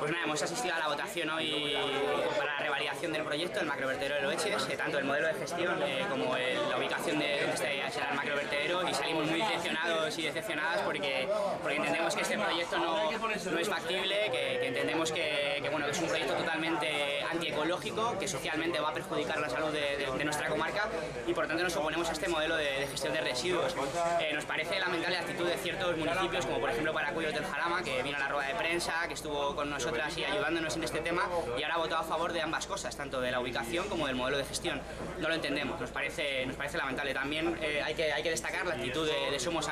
Pues nada, hemos asistido a la votación hoy para la revalidación del proyecto, el macrovertedero de Loeches, tanto el modelo de gestión como la ubicación de donde será el macrovertedero, y salimos muy decepcionados y decepcionadas porque entendemos que este proyecto no es factible, que entendemos que es un proyecto totalmente antiecológico, que socialmente va a perjudicar la salud de nuestra comarca, y por tanto nos oponemos a este modelo de gestión de residuos. Nos parece lamentable la actitud de ciertos municipios, como por ejemplo Paracuellos del Jarama, que vino a la rueda de prensa, que estuvo con nosotras y ayudándonos en este tema, y ahora ha votado a favor de ambas cosas, tanto de la ubicación como del modelo de gestión. No lo entendemos, nos parece lamentable. También hay que destacar la actitud de Somos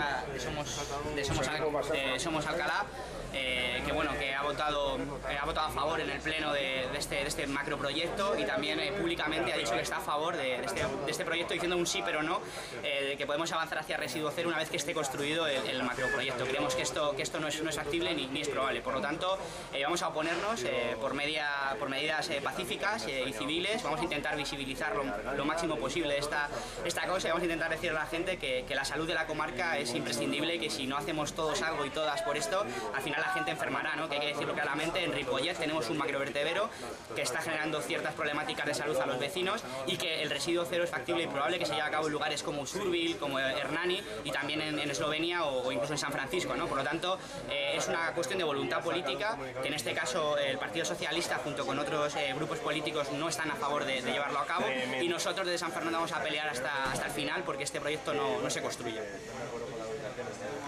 Alcalá, que ha votado a favor en el pleno de este macroproyecto, y también públicamente ha dicho que está a favor de este proyecto, diciendo un sí pero no, de que podemos avanzar hacia residuo cero una vez que esté construido el macroproyecto. Creemos que esto no es factible ni es probable. Por lo tanto, vamos a oponernos por medidas pacíficas y civiles. Vamos a intentar visibilizar lo máximo posible esta causa, y vamos a intentar decir a la gente que la salud de la comarca es imprescindible, y que si no hacemos todos algo y todas por esto, al final la gente enfermará, ¿no? Que hay que decirlo claramente. En Ripollet tenemos un macrovertedero que está generando ciertas problemáticas de salud a los vecinos, y que el residuo cero es factible y probable que se lleve a cabo en lugares como Usurbil, como Hernani, y también en Eslovenia o incluso en San Francisco, ¿no? Por lo tanto, es una cuestión de voluntad política, que en este caso el Partido Socialista junto con otros grupos políticos no están a favor de llevarlo a cabo, y nosotros desde San Fernando vamos a pelear hasta el final porque este proyecto no se construya.